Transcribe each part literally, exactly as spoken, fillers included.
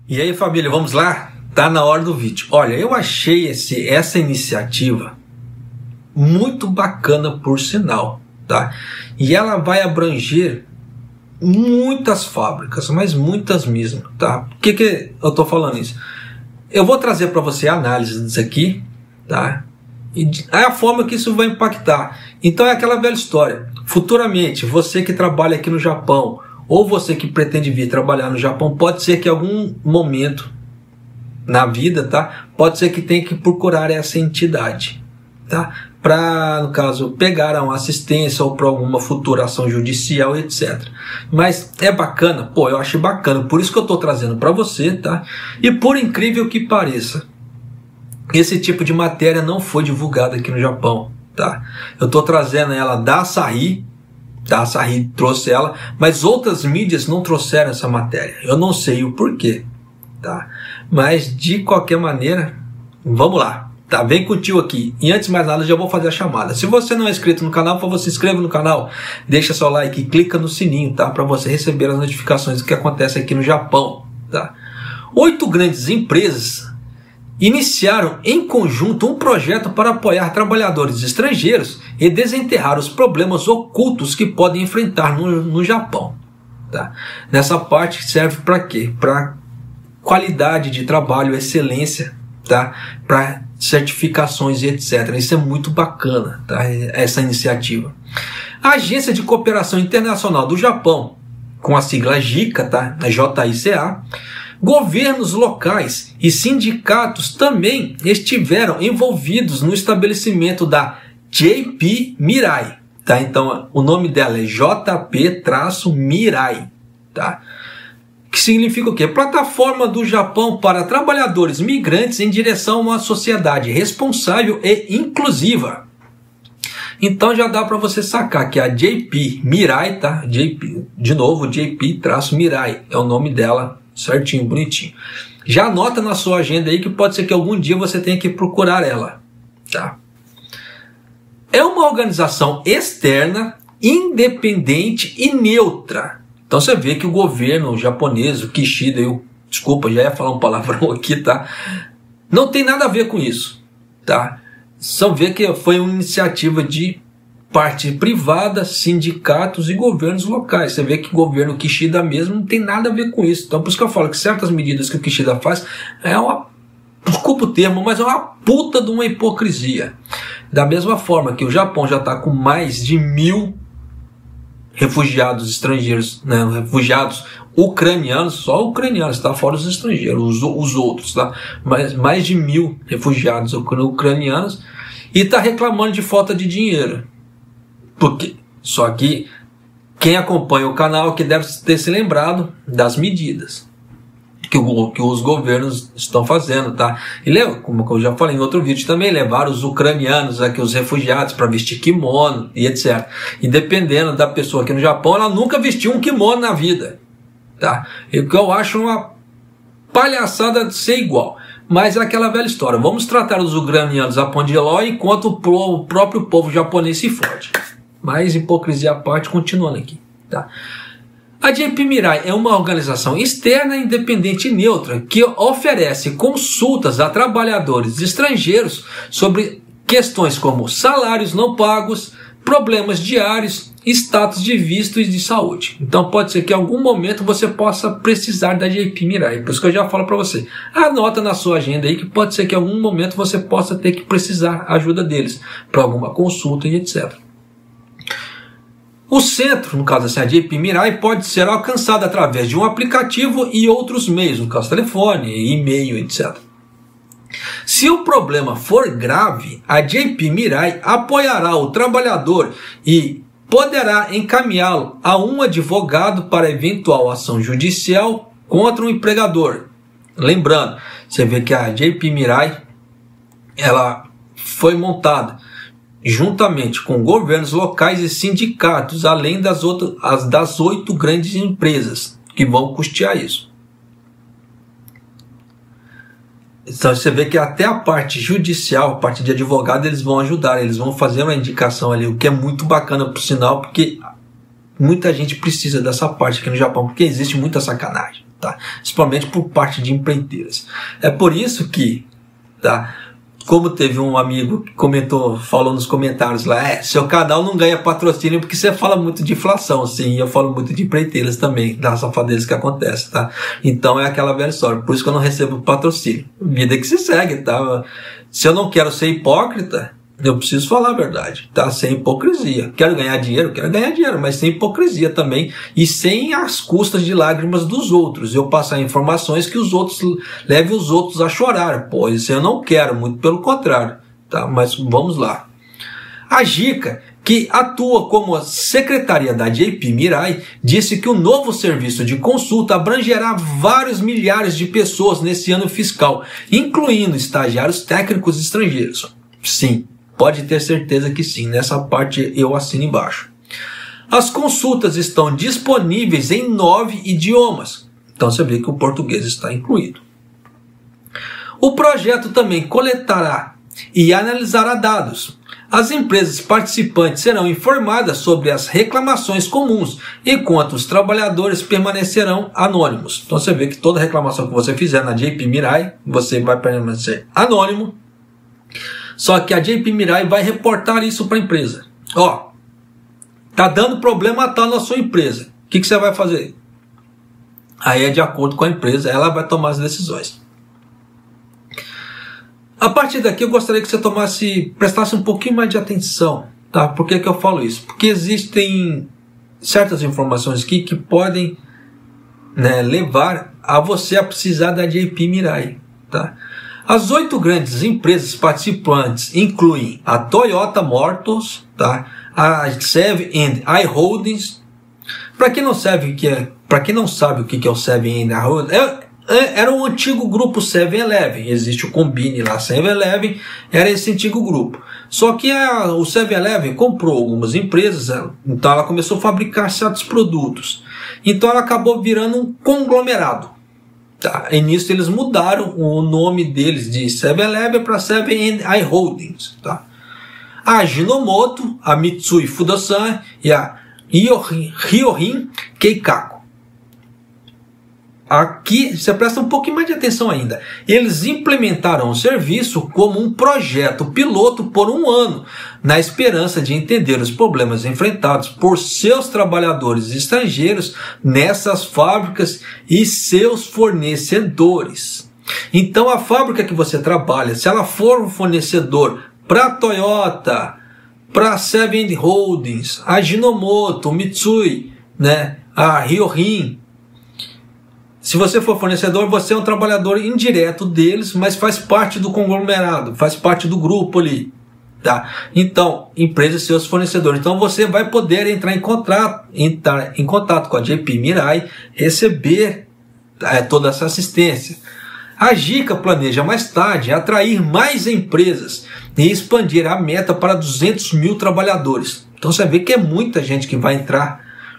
E aí, família, vamos lá? Tá na hora do vídeo. Olha, eu achei esse, essa iniciativa muito bacana, por sinal, tá? E ela vai abranger muitas fábricas, mas muitas mesmo, tá? Por que que eu tô falando isso? Eu vou trazer para você a análise disso aqui, tá? E a forma que isso vai impactar. Então é aquela velha história. Futuramente, você que trabalha aqui no Japão, ou você que pretende vir trabalhar no Japão, pode ser que em algum momento na vida, tá? Pode ser que tenha que procurar essa entidade, tá? Para, no caso, pegar uma assistência ou para alguma futura ação judicial, etcétera. Mas é bacana, pô, eu achei bacana, por isso que eu estou trazendo para você, tá? E por incrível que pareça, esse tipo de matéria não foi divulgada aqui no Japão, tá? Eu estou trazendo ela da Asahi, tá? A Asahi trouxe ela, mas outras mídias não trouxeram essa matéria. Eu não sei o porquê, tá? Mas de qualquer maneira, vamos lá, tá? Vem com o tio aqui. E antes de mais nada, já vou fazer a chamada. Se você não é inscrito no canal, por favor, se inscreva no canal, deixa seu like e clica no sininho, tá? Para você receber as notificações do que acontece aqui no Japão, tá? Oito grandes empresas iniciaram em conjunto um projeto para apoiar trabalhadores estrangeiros e desenterrar os problemas ocultos que podem enfrentar no, no Japão, tá? Nessa parte serve para quê? Para qualidade de trabalho, excelência, tá? Para certificações e etcétera. Isso é muito bacana, tá? Essa iniciativa. A Agência de Cooperação Internacional do Japão, com a sigla JICA, tá? A J I C A, governos locais e sindicatos também estiveram envolvidos no estabelecimento da J P Mirai, tá? Então o nome dela é J P-Mirai, tá? Que significa o quê? Plataforma do Japão para trabalhadores migrantes em direção a uma sociedade responsável e inclusiva. Então já dá para você sacar que a J P Mirai, tá? J P, de novo, J P-Mirai é o nome dela, certinho, bonitinho. Já anota na sua agenda aí que pode ser que algum dia você tenha que procurar ela, tá? É uma organização externa, independente e neutra. Então você vê que o governo japonês, o Kishida, eu, desculpa, já ia falar um palavrão aqui, tá? Não tem nada a ver com isso, tá? Só vê que foi uma iniciativa de parte privada, sindicatos e governos locais. Você vê que o governo Kishida mesmo não tem nada a ver com isso. Então por isso que eu falo que certas medidas que o Kishida faz é uma, desculpa o termo, mas é uma puta de uma hipocrisia. Da mesma forma que o Japão já está com mais de mil refugiados estrangeiros, né, refugiados ucranianos, só ucranianos, tá? Fora os estrangeiros, os, os outros, tá? Mais, mais de mil refugiados ucranianos e está reclamando de falta de dinheiro. Porque, só que quem acompanha o canal que deve ter se lembrado das medidas que, o, que os governos estão fazendo, tá? E leva, como eu já falei em outro vídeo também, levaram os ucranianos, aqui, os refugiados, para vestir kimono e etcétera. E dependendo da pessoa aqui no Japão, ela nunca vestiu um kimono na vida, tá? E o que eu acho uma palhaçada de ser igual. Mas é aquela velha história, vamos tratar os ucranianos a pão de ló enquanto o, pro, o próprio povo japonês se fode. Mas hipocrisia à parte, continuando aqui, tá? A J P Mirai é uma organização externa, independente e neutra que oferece consultas a trabalhadores estrangeiros sobre questões como salários não pagos, problemas diários, status de visto e de saúde. Então pode ser que em algum momento você possa precisar da J P Mirai. Por isso que eu já falo para você. Anota na sua agenda aí que pode ser que em algum momento você possa ter que precisar a ajuda deles para alguma consulta e etcétera. O centro, no caso assim, a J P Mirai, pode ser alcançado através de um aplicativo e outros meios, no caso telefone, e-mail, etcétera. Se o problema for grave, a J P Mirai apoiará o trabalhador e poderá encaminhá-lo a um advogado para eventual ação judicial contra o empregador. Lembrando, você vê que a J P Mirai ela foi montada juntamente com governos locais e sindicatos, além das, outras, as, das oito grandes empresas que vão custear isso. Então você vê que até a parte judicial, a parte de advogado, eles vão ajudar, eles vão fazer uma indicação ali, o que é muito bacana por sinal, porque muita gente precisa dessa parte aqui no Japão, porque existe muita sacanagem, tá? tá? Principalmente por parte de empreiteiras. É por isso que, tá? Como teve um amigo que comentou, falou nos comentários lá, é, seu canal não ganha patrocínio porque você fala muito de inflação, sim, eu falo muito de empreiteiras também, das safadezas que acontece, tá? Então é aquela velha história, por isso que eu não recebo patrocínio. Vida que se segue, tá? Se eu não quero ser hipócrita, eu preciso falar a verdade, tá? Sem hipocrisia. Quero ganhar dinheiro? Quero ganhar dinheiro, mas sem hipocrisia também e sem as custas de lágrimas dos outros. Eu passar informações que os outros levem os outros a chorar. Pois isso eu não quero, muito pelo contrário, tá? Mas vamos lá. A Gica, que atua como a secretaria da J P Mirai, disse que o novo serviço de consulta abrangerá vários milhares de pessoas nesse ano fiscal, incluindo estagiários técnicos estrangeiros. Sim. Pode ter certeza que sim, nessa parte eu assino embaixo. As consultas estão disponíveis em nove idiomas, então você vê que o português está incluído. O projeto também coletará e analisará dados. As empresas participantes serão informadas sobre as reclamações comuns, enquanto os trabalhadores permanecerão anônimos. Então você vê que toda reclamação que você fizer na J P Mirai, você vai permanecer anônimo. Só que a J P Mirai vai reportar isso para a empresa. Ó, tá dando problema tal na sua empresa. O que, que você vai fazer? Aí é de acordo com a empresa, ela vai tomar as decisões. A partir daqui eu gostaria que você tomasse, prestasse um pouquinho mais de atenção, tá? Por que que eu falo isso? Porque existem certas informações aqui que podem, né, levar a você a precisar da J P Mirai, tá? As oito grandes empresas participantes incluem a Toyota Motors, tá? A Seven and I Holdings. Para quem não sabe o que é, para quem não sabe o que é o Seven and I Holdings, é, é, era um antigo grupo seven eleven. Existe o Combine lá, seven eleven, era esse antigo grupo. Só que a, o seven eleven comprou algumas empresas, então ela começou a fabricar certos produtos. Então ela acabou virando um conglomerado. Tá, e nisso eles mudaram o nome deles de seven eleven para Seven and I Holdings. Tá? A Ajinomoto, a Mitsui Fudosan e a Ryohin Keikaku. Aqui você presta um pouquinho mais de atenção ainda. Eles implementaram o serviço como um projeto piloto por um ano, na esperança de entender os problemas enfrentados por seus trabalhadores estrangeiros nessas fábricas e seus fornecedores. Então a fábrica que você trabalha, se ela for um fornecedor para a Toyota, para a Seven Holdings, a Ajinomoto, Mitsui, né, a Ryohin, se você for fornecedor, você é um trabalhador indireto deles, mas faz parte do conglomerado, faz parte do grupo ali. Tá? Então, empresas e seus fornecedores. Então, você vai poder entrar em contato, entrar em contato com a J P Mirai, receber é, toda essa assistência. A Gica planeja mais tarde atrair mais empresas e expandir a meta para duzentos mil trabalhadores. Então, você vê que é muita gente que vai entrar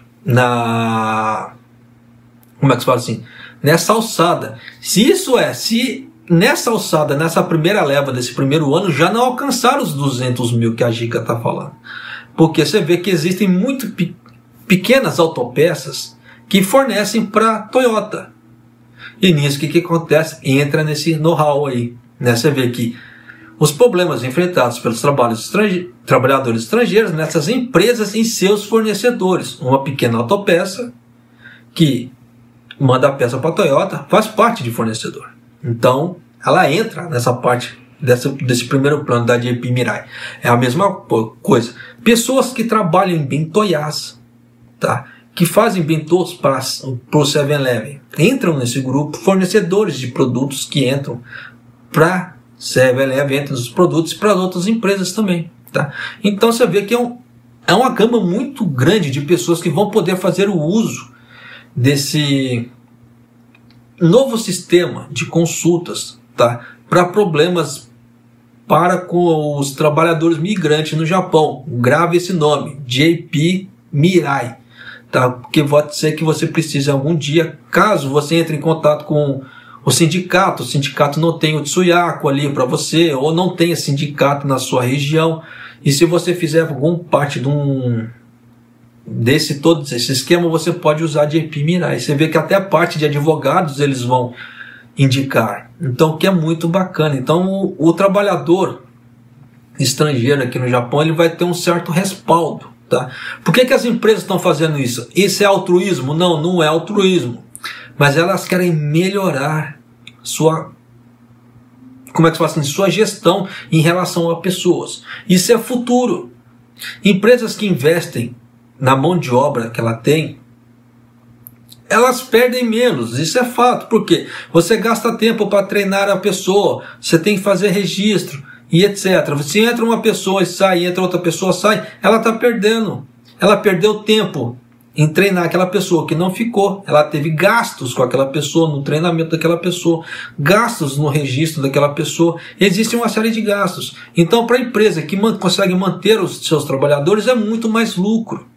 na... Como é que se fala assim? Nessa alçada. Se isso é, se nessa alçada, nessa primeira leva desse primeiro ano, já não alcançaram os duzentos mil que a Gica está falando. Porque você vê que existem muito pe pequenas autopeças que fornecem para Toyota. E nisso, o que, que acontece? Entra nesse know-how aí. Né? Você vê que os problemas enfrentados pelos estrange trabalhadores estrangeiros nessas empresas e seus fornecedores. Uma pequena autopeça que manda a peça para a Toyota, faz parte de fornecedor. Então, ela entra nessa parte dessa, desse primeiro plano da J P Mirai. É a mesma coisa. Pessoas que trabalham em bentoyás, tá? Que fazem bentôs para o seven eleven, entram nesse grupo, fornecedores de produtos que entram para seven eleven, entram nos produtos para outras empresas também. Tá? Então, você vê que é, um, é uma gama muito grande de pessoas que vão poder fazer o uso desse novo sistema de consultas, tá? Para problemas para com os trabalhadores migrantes no Japão. Grave esse nome, J P Mirai, tá? Porque pode ser que você precise algum dia, caso você entre em contato com o sindicato, o sindicato não tem o Tsuyaku ali para você, ou não tenha sindicato na sua região, e se você fizer alguma parte de um desse todo esse esquema, você pode usar J P Mirai. Você vê que até a parte de advogados eles vão indicar. Então, que é muito bacana. Então, o, o trabalhador estrangeiro aqui no Japão, ele vai ter um certo respaldo, tá? Por que que as empresas estão fazendo isso? Isso é altruísmo? Não, não é altruísmo. Mas elas querem melhorar sua, como é que se fala assim, sua gestão em relação a pessoas. Isso é futuro. Empresas que investem na mão de obra que ela tem, elas perdem menos, isso é fato. Por quê? Você gasta tempo para treinar a pessoa, você tem que fazer registro e etcétera. Se entra uma pessoa e sai, entra outra pessoa e sai, ela está perdendo. Ela perdeu tempo em treinar aquela pessoa que não ficou. Ela teve gastos com aquela pessoa, no treinamento daquela pessoa, gastos no registro daquela pessoa. Existe uma série de gastos. Então, para a empresa que man- consegue manter os seus trabalhadores, é muito mais lucro.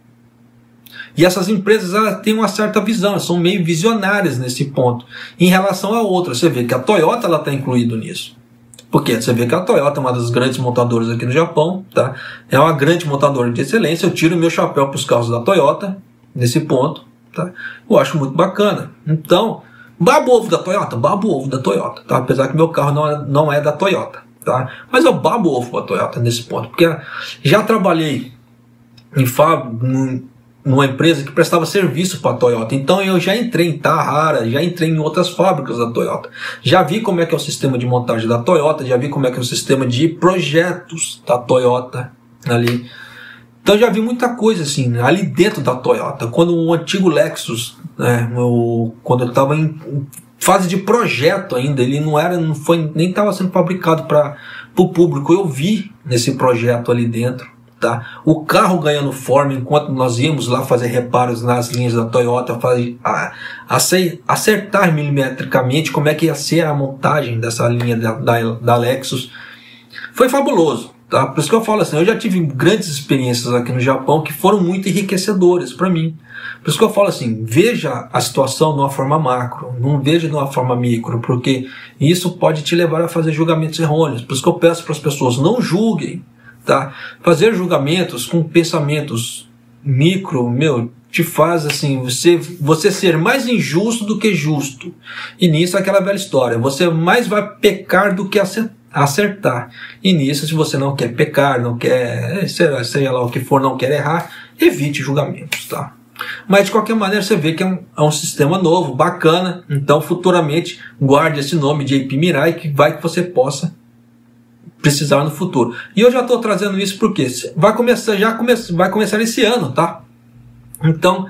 E essas empresas, elas têm uma certa visão, elas são meio visionárias nesse ponto. Em relação a outras, você vê que a Toyota está incluída nisso. Porque você vê que a Toyota é uma das grandes montadoras aqui no Japão, tá? É uma grande montadora de excelência. Eu tiro meu chapéu para os carros da Toyota nesse ponto, tá? Eu acho muito bacana. Então, babo ovo da Toyota, babo ovo da Toyota, tá? Apesar que meu carro não é, não é da Toyota, tá? Mas eu babo ovo para a Toyota nesse ponto, porque já trabalhei em fábrica, numa empresa que prestava serviço para a Toyota. Então eu já entrei em Tahara, já entrei em outras fábricas da Toyota. Já vi como é que é o sistema de montagem da Toyota, já vi como é que é o sistema de projetos da Toyota ali. Então já vi muita coisa assim, ali dentro da Toyota. Quando o antigo Lexus, né, o, quando ele estava em fase de projeto ainda, ele não era, não foi, nem estava sendo fabricado para o público. Eu vi nesse projeto ali dentro. Tá? O carro ganhando forma enquanto nós íamos lá fazer reparos nas linhas da Toyota, fazer, a, a, acertar milimetricamente como é que ia ser a montagem dessa linha da, da, da Lexus. Foi fabuloso, tá? Por isso que eu falo assim, eu já tive grandes experiências aqui no Japão que foram muito enriquecedoras para mim. Por isso que eu falo assim, veja a situação de uma forma macro, não veja de uma forma micro, porque isso pode te levar a fazer julgamentos errôneos. Por isso que eu peço para as pessoas, não julguem. Tá? Fazer julgamentos com pensamentos micro, meu, te faz assim, você, você ser mais injusto do que justo. E nisso é aquela velha história, você mais vai pecar do que acertar. E nisso, se você não quer pecar, não quer, seja, seja lá o que for, não quer errar, evite julgamentos, tá? Mas de qualquer maneira você vê que é um, é um sistema novo, bacana. Então futuramente guarde esse nome de J P Mirai, que vai que você possa precisar no futuro. E eu já estou trazendo isso porque vai começar, já come, vai começar esse ano, tá? Então,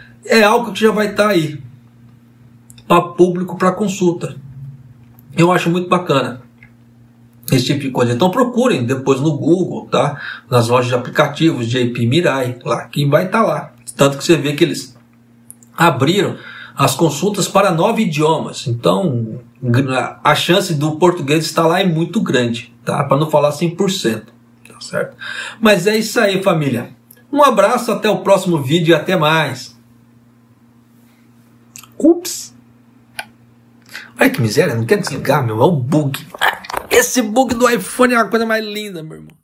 é algo que já vai estar tá aí para público, para consulta. Eu acho muito bacana esse tipo de coisa. Então procurem depois no Google, tá? Nas lojas de aplicativos, J P Mirai, lá, que vai estar tá lá. Tanto que você vê que eles abriram as consultas para nove idiomas. Então, a chance do português estar lá é muito grande, tá? Para não falar cem por cento, tá certo? Mas é isso aí, família. Um abraço, até o próximo vídeo e até mais. Ups! Olha que miséria, não quer desligar, meu. É um bug. Esse bug do iPhone é a coisa mais linda, meu irmão.